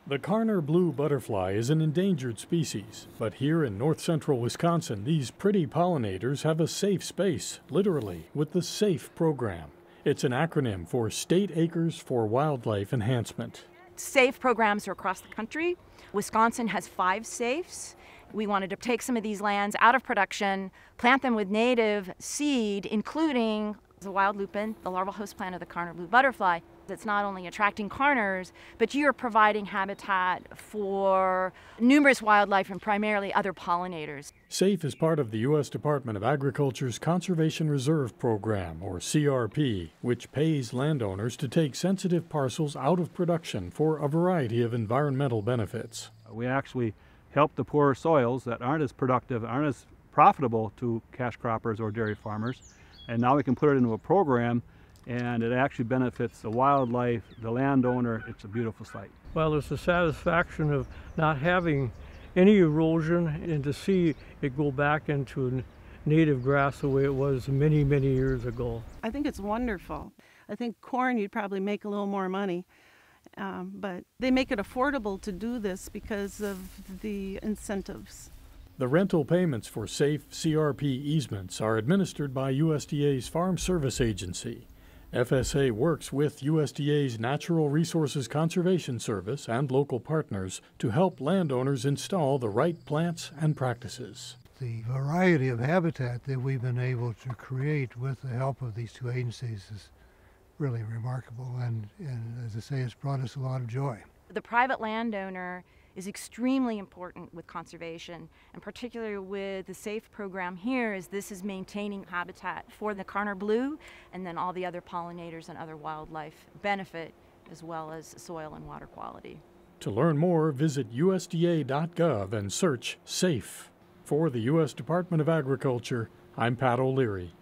The Karner Blue butterfly is an endangered species, but here in north-central Wisconsin, these pretty pollinators have a safe space, literally, with the SAFE program. It's an acronym for State Acres for Wildlife Enhancement. SAFE programs are across the country. Wisconsin has 5 SAFEs. We wanted to take some of these lands out of production, plant them with native seed, including the wild lupin, the larval host plant of the Karner Blue butterfly. It's not only attracting karners, but you're providing habitat for numerous wildlife and primarily other pollinators. SAFE is part of the U.S. Department of Agriculture's Conservation Reserve Program, or CRP, which pays landowners to take sensitive parcels out of production for a variety of environmental benefits. We actually help the poorer soils that aren't as productive, aren't as profitable to cash croppers or dairy farmers, and now we can put it into a program and it actually benefits the wildlife, the landowner. It's a beautiful sight. Well, there's the satisfaction of not having any erosion and to see it go back into native grass the way it was many, many years ago. I think it's wonderful. I think corn, you'd probably make a little more money, but they make it affordable to do this because of the incentives. The rental payments for SAFE CRP easements are administered by USDA's Farm Service Agency. FSA works with USDA's Natural Resources Conservation Service and local partners to help landowners install the right plants and practices. The variety of habitat that we've been able to create with the help of these two agencies is really remarkable, and as I say, it's brought us a lot of joy. The private landowner is extremely important with conservation, and particularly with the SAFE program here, as this is maintaining habitat for the Karner Blue, and then all the other pollinators and other wildlife benefit, as well as soil and water quality. To learn more, visit USDA.gov and search SAFE. For the U.S. Department of Agriculture, I'm Pat O'Leary.